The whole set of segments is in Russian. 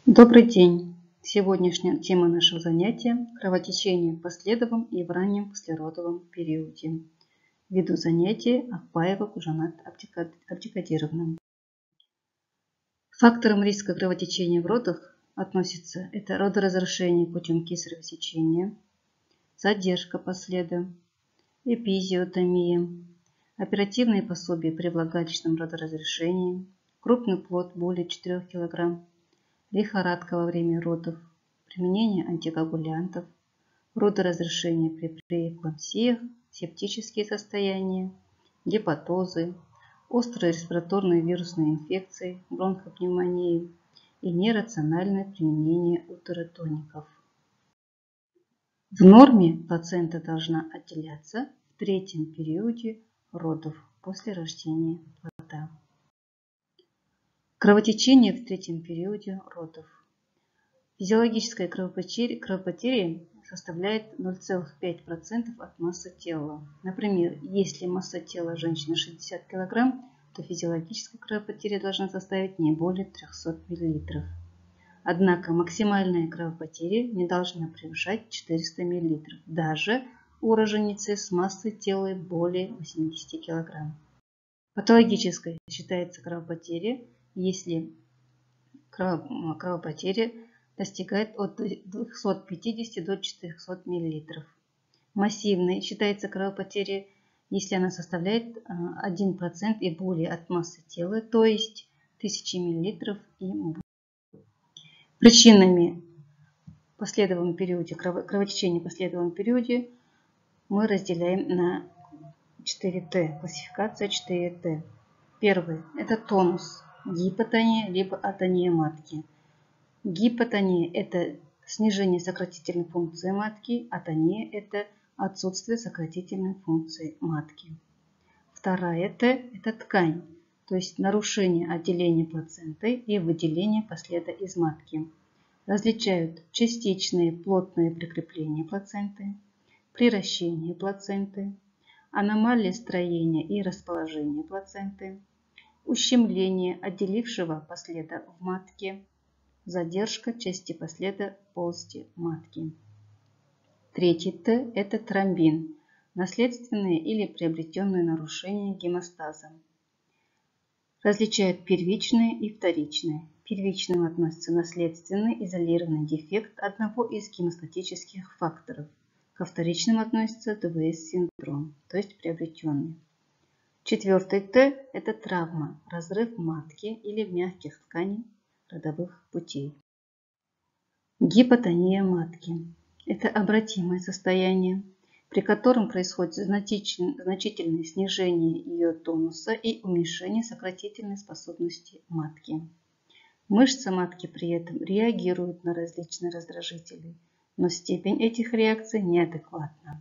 Добрый день! Сегодняшняя тема нашего занятия – кровотечение в последовом и в раннем послеродовом периоде. Веду занятие Акбаева Кужанат Абдикадировна. Факторам риска кровотечения в родах относятся это родоразрешение путем кесарево сечения, задержка последа, эпизиотомия, оперативные пособия при влагалищном родоразрешении, крупный плод более 4 кг, лихорадка во время родов, применение антикоагулянтов, родоразрешение при преэклампсиях, септические состояния, гепатозы, острые респираторные вирусные инфекции, бронхопневмонии и нерациональное применение утеротоников. В норме плацента должна отделяться в третьем периоде родов после рождения плода. Кровотечение в третьем периоде родов. Физиологическая кровопотеря составляет 0,5% от массы тела. Например, если масса тела женщины 60 кг, то физиологическая кровопотеря должна составить не более 300 мл. Однако максимальная кровопотеря не должна превышать 400 мл, даже у роженицы с массой тела более 80 кг. Патологической считается кровопотеря, если кровопотеря достигает от 250 до 400 мл. Массивной считается кровопотеря, если она составляет 1% и более от массы тела, то есть 1000 мл и более. Причинами кровотечения в последовом периоде мы разделяем на 4Т, классификация 4Т. Первый – это тонус, гипотония либо атония матки. Гипотония – это снижение сократительной функции матки, атония – это отсутствие сократительной функции матки. Вторая Т – это ткань, то есть нарушение отделения плаценты и выделения последа из матки. Различают частичные плотные прикрепления плаценты, приращение плаценты, аномалии строения и расположения плаценты, ущемление отделившего последа в матке, задержка части последа в полости матки. Третий Т – это тромбин, наследственные или приобретенные нарушения гемостаза. Различают первичные и вторичные. К первичным относится наследственный изолированный дефект одного из гемостатических факторов. Ко вторичным относится ДВС-синдром, то есть приобретенный. Четвертый Т – это травма, разрыв матки или мягких тканей родовых путей. Гипотония матки – это обратимое состояние, при котором происходит значительное снижение ее тонуса и уменьшение сократительной способности матки. Мышцы матки при этом реагируют на различные раздражители, но степень этих реакций неадекватна.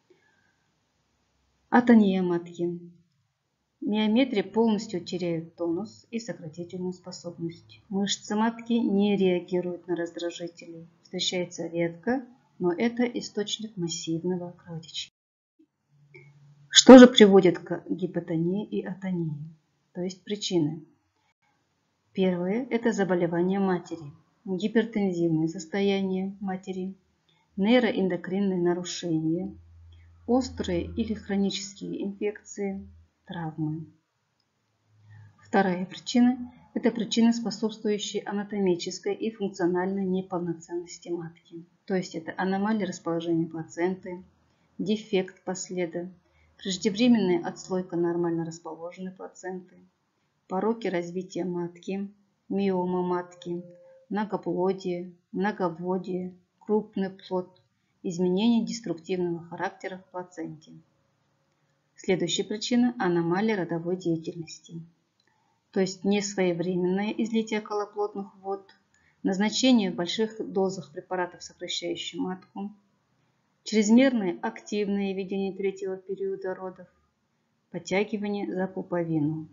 Атония матки. Миометрии полностью теряют тонус и сократительную способность. Мышцы матки не реагируют на раздражители. Встречается редко, но это источник массивного кровотечения. Что же приводит к гипотонии и атонии? То есть причины. Первое – это заболевание матери, гипертензивное состояние матери, нейроэндокринные нарушения, острые или хронические инфекции, травмы. Вторая причина – это причины, способствующие анатомической и функциональной неполноценности матки. То есть это аномалии расположения плаценты, дефект последа, преждевременная отслойка нормально расположенной плаценты, пороки развития матки, миома матки, многоплодие, многоводие, крупный плод, изменение деструктивного характера в плаценте. Следующая причина – аномалия родовой деятельности, то есть несвоевременное излитие околоплодных вод, назначение в больших дозах препаратов, сокращающих матку, чрезмерное активное ведение третьего периода родов, подтягивание за пуповину.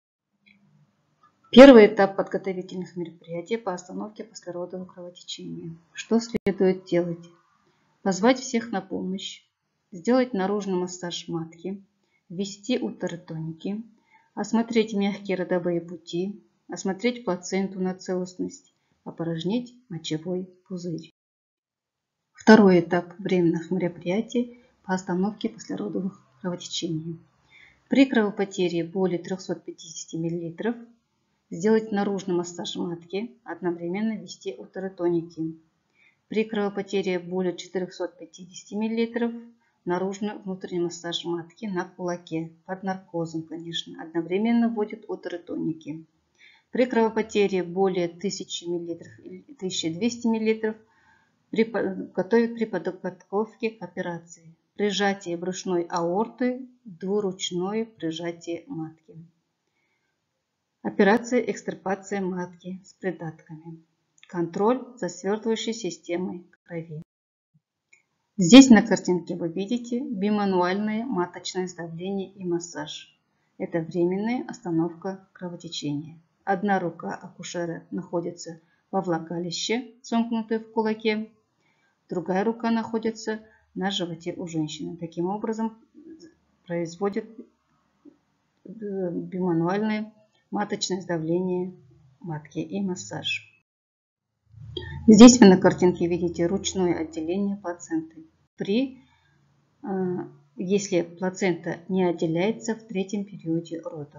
Первый этап подготовительных мероприятий по остановке послеродового кровотечения. Что следует делать? Позвать всех на помощь, сделать наружный массаж матки, ввести утеротоники, осмотреть мягкие родовые пути, осмотреть плаценту на целостность, опорожнить мочевой пузырь. Второй этап временных мероприятий по остановке послеродовых кровотечений. При кровопотере более 350 мл сделать наружный массаж матки, одновременно ввести утеротоники. При кровопотере более 450 мл наружный внутренний массаж матки на кулаке, под наркозом, конечно, одновременно вводят утеротоники. При кровопотере более 1000 мл или 1200 мл готовят при подготовке к операции. Прижатие брюшной аорты, двуручное прижатие матки. Операция экстирпация матки с придатками. Контроль за свертывающей системой крови. Здесь на картинке вы видите бимануальное маточное сдавление и массаж. Это временная остановка кровотечения. Одна рука акушера находится во влагалище, сомкнутая в кулаке. Другая рука находится на животе у женщины. Таким образом производит бимануальное маточное сдавление матки и массаж. Здесь вы на картинке видите ручное отделение плаценты. Если плацента не отделяется в третьем периоде родов.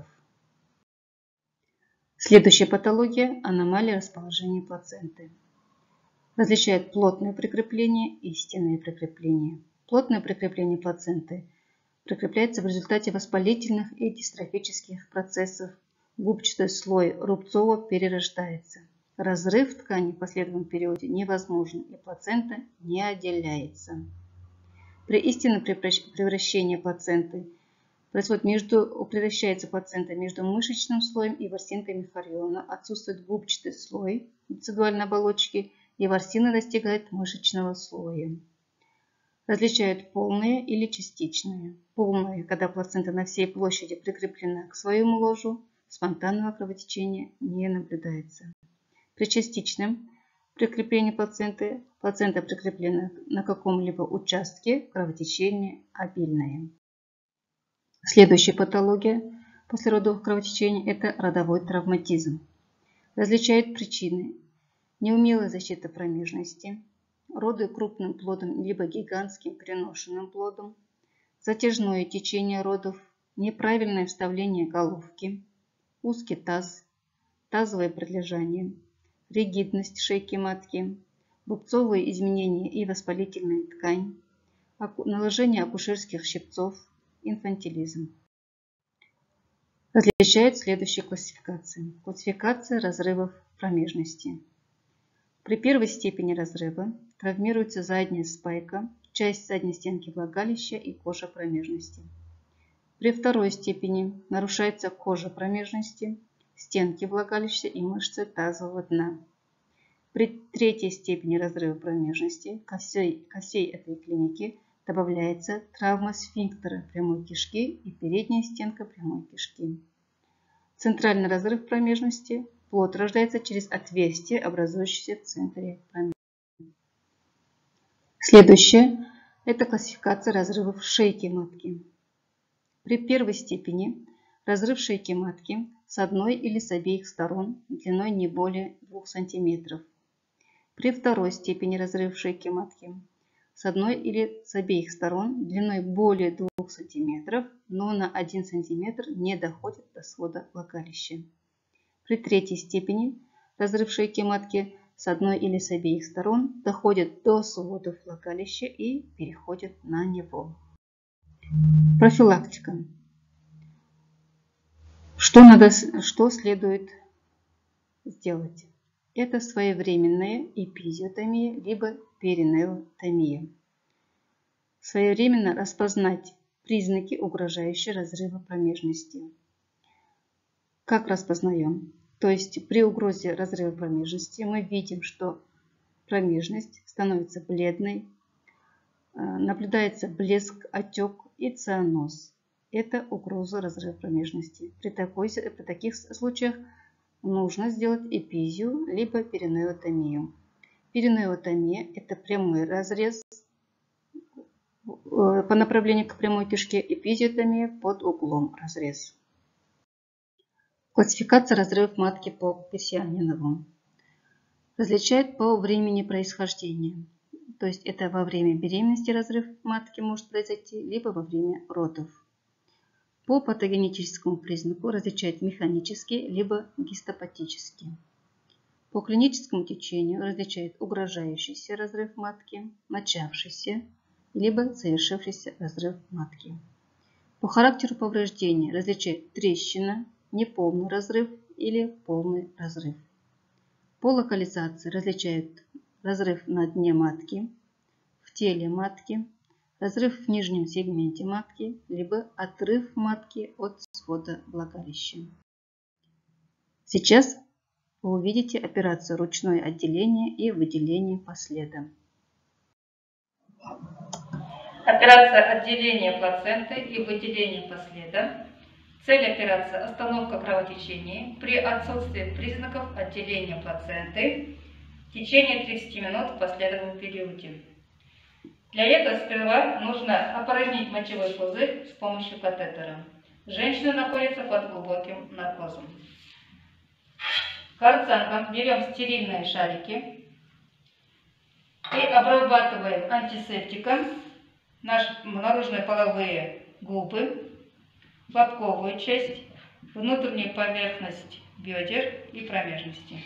Следующая патология – аномалия расположения плаценты. Различает плотное прикрепление и истинное прикрепление. Плотное прикрепление плаценты прикрепляется в результате воспалительных и дистрофических процессов. Губчатый слой рубцово перерождается. Разрыв ткани в последующем периоде невозможен, и плацента не отделяется. При истинном превращении плаценты превращается плацента между мышечным слоем и ворсинкой мехариона. Отсутствует губчатый слой децидуальной оболочки, и ворсина достигает мышечного слоя. Различают полные или частичные. Полные, когда плацента на всей площади прикреплена к своему ложу, спонтанного кровотечения не наблюдается. При частичном прикреплении плацента прикреплена на каком-либо участке, кровотечение обильное. Следующая патология послеродовых кровотечений – это родовой травматизм. Различает причины: неумелая защита промежности, роды крупным плодом либо гигантским переношенным плодом, затяжное течение родов, неправильное вставление головки, узкий таз, тазовое прилежание, ригидность шейки матки, рубцовые изменения и воспалительная ткань, наложение акушерских щипцов, инфантилизм. Различают следующие классификации. Классификация разрывов промежности. При первой степени разрыва травмируется задняя спайка, часть задней стенки влагалища и кожа промежности. При второй степени нарушается кожа промежности, стенки влагалища и мышцы тазового дна. При третьей степени разрыва промежности ко всей этой клинике добавляется травма сфинктера прямой кишки и передняя стенка прямой кишки. Центральный разрыв промежности. Плод рождается через отверстие, образующееся в центре промежности. Следующее – это классификация разрывов шейки матки. При первой степени разрыв шейки матки с одной или с обеих сторон длиной не более 2 см. При второй степени разрыв шейки матки с одной или с обеих сторон длиной более 2 см, но на 1 см не доходит до свода влагалища. При третьей степени разрыв шейки матки с одной или с обеих сторон доходит до сводов влагалища и переходит на него. Профилактика. Что следует сделать? Это своевременная эпизиотомия либо перинеотомия. Своевременно распознать признаки, угрожающие разрыва промежности. Как распознаем? То есть при угрозе разрыва промежности мы видим, что промежность становится бледной, наблюдается блеск, отек и цианоз. Это угроза разрыва промежности. При таких случаях нужно сделать эпизию либо перинеотомию. Перинеотомия – это прямой разрез по направлению к прямой кишке, эпизиотомия под углом разрез. Классификация разрывов матки по Касьянинову. Различает по времени происхождения. То есть это во время беременности разрыв матки может произойти, либо во время родов. По патогенетическому признаку различает механический, либо гистопатический. По клиническому течению различает угрожающийся разрыв матки, начавшийся, либо совершившийся разрыв матки. По характеру повреждения различает трещина, неполный разрыв или полный разрыв. По локализации различают разрыв на дне матки, в теле матки, разрыв в нижнем сегменте матки, либо отрыв матки от свода влагалища. Сейчас вы увидите операцию ручное отделение и выделение последа. Операция отделения плаценты и выделения последа. Цель операции – остановка кровотечения при отсутствии признаков отделения плаценты в течение 30 минут в последующем периоде. Для этого сперва нужно опорожнить мочевой пузырь с помощью катетера. Женщина находится под глубоким наркозом. Карцангом берем стерильные шарики и обрабатываем антисептиком наши наружные половые губы, лобковую часть, внутреннюю поверхность бедер и промежности.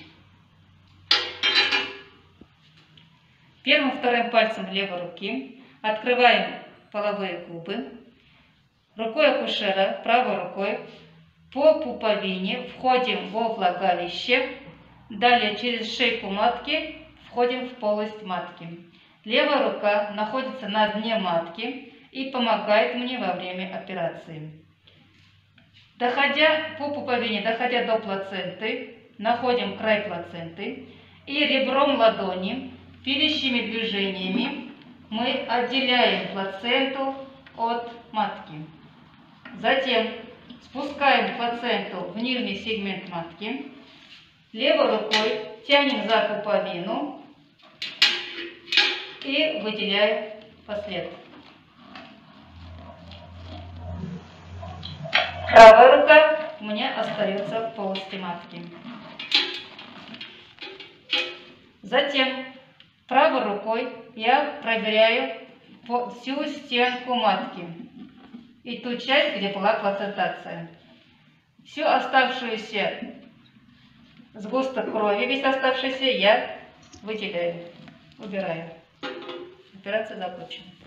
Первым-вторым пальцем левой руки открываем половые губы. Рукой акушера, правой рукой по пуповине входим во влагалище. Далее через шейку матки входим в полость матки. Левая рука находится на дне матки и помогает мне во время операции. Доходя по пуповине, доходя до плаценты, находим край плаценты и ребром ладони, пилящими движениями мы отделяем плаценту от матки. Затем спускаем плаценту в нижний сегмент матки, левой рукой тянем за пуповину и выделяем послед. Правая рука у меня остается в полости матки. Затем правой рукой я проверяю всю стенку матки и ту часть, где была плацентация. Всю оставшуюся сгусток крови, весь оставшийся, я выделяю, убираю. Операция закончена.